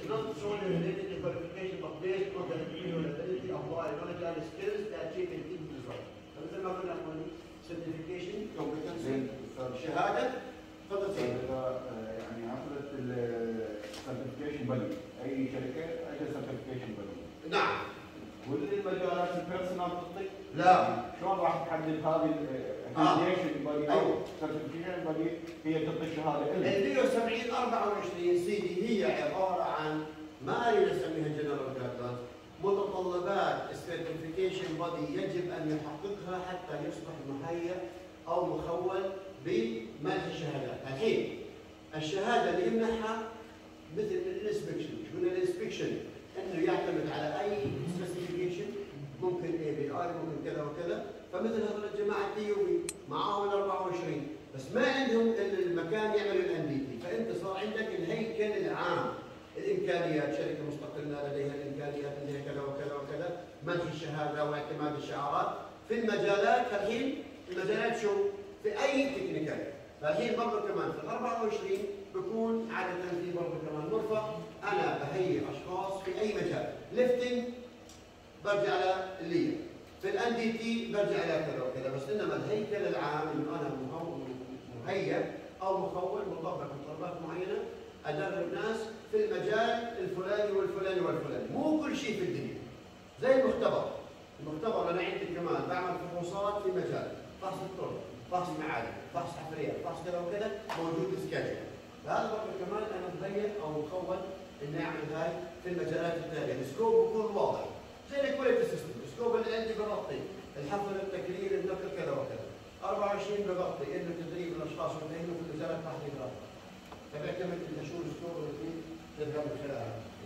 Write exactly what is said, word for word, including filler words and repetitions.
not solely related to qualification but based on the individual ability, apply knowledge and skills that achieve the result. فمثل ما قلنا اخواني certification competency شهاده تفضل سيدي. يعني عطلت السيرتيفيكيشن بادي، اي شركه عندها سيرتيفيكيشن بادي. نعم. والمجالات البيرسونال تعطيك؟ لا. شلون راح تحدد هذه الفاليديشن بادي او السيرتيفيكيشن بادي هي تعطي الشهاده لك؟ ال مئة وسبعين أربعة وعشرين سيدي هي عباره عن ما نسميها جنرال جايدلاينز، متطلبات السيرتيفيكيشن بادي يجب ان يحققها حتى يصبح مهيئ او مخول بمنح الشهادات. الحين الشهاده اللي يمنحها مثل الانسبكشن، شو الانسبكشن؟ انه يعتمد على اي سبيسيفيكيشن، ممكن اي بي اي، ممكن كذا وكذا، فمثل هذول الجماعه تي يو بي معاهم ال أربعة وعشرين بس ما عندهم الا المكان يعملوا الان دي تي، فانت صار عندك الهيكل العام، الامكانيات، شركه مستقله لديها الامكانيات لديها كذا وكذا وكذا، منح الشهاده واعتماد الشعارات في المجالات. الحين المجالات شو؟ في اي تكنيكال. فالحين برضه كمان في ال أربعة وعشرين بكون عاده في برضه كمان مرفق، انا بهيئ اشخاص في اي مجال، ليفتنج برجع على اللي في الان دي تي برجع على كذا وكذا، بس انما الهيكل العام انه انا مهيئ او مخول مطبق متطلبات معينه ادرب ناس في المجال الفلاني والفلاني والفلاني، مو كل شيء في الدنيا. زي المختبر، المختبر انا عندي كمان بعمل فحوصات في مجال فحص الطرق، فحص معادن، فحص حفريات، فحص كذا وكذا، موجود سكاجول. فهذا برضه كمان انا مهيئ او مخول اني اعمل هاي في المجالات التاليه، السكوب بيكون واضح. زي الكواليتي سيستم، السكوب اللي عندي بغطي الحفر، التكرير، النقل كذا وكذا. أربعة وعشرين بغطي انه تدريب الاشخاص والمهنه في المجالات تحت الاداره. فبيعتمد انت شو السكوب اللي تذهب من خلالها.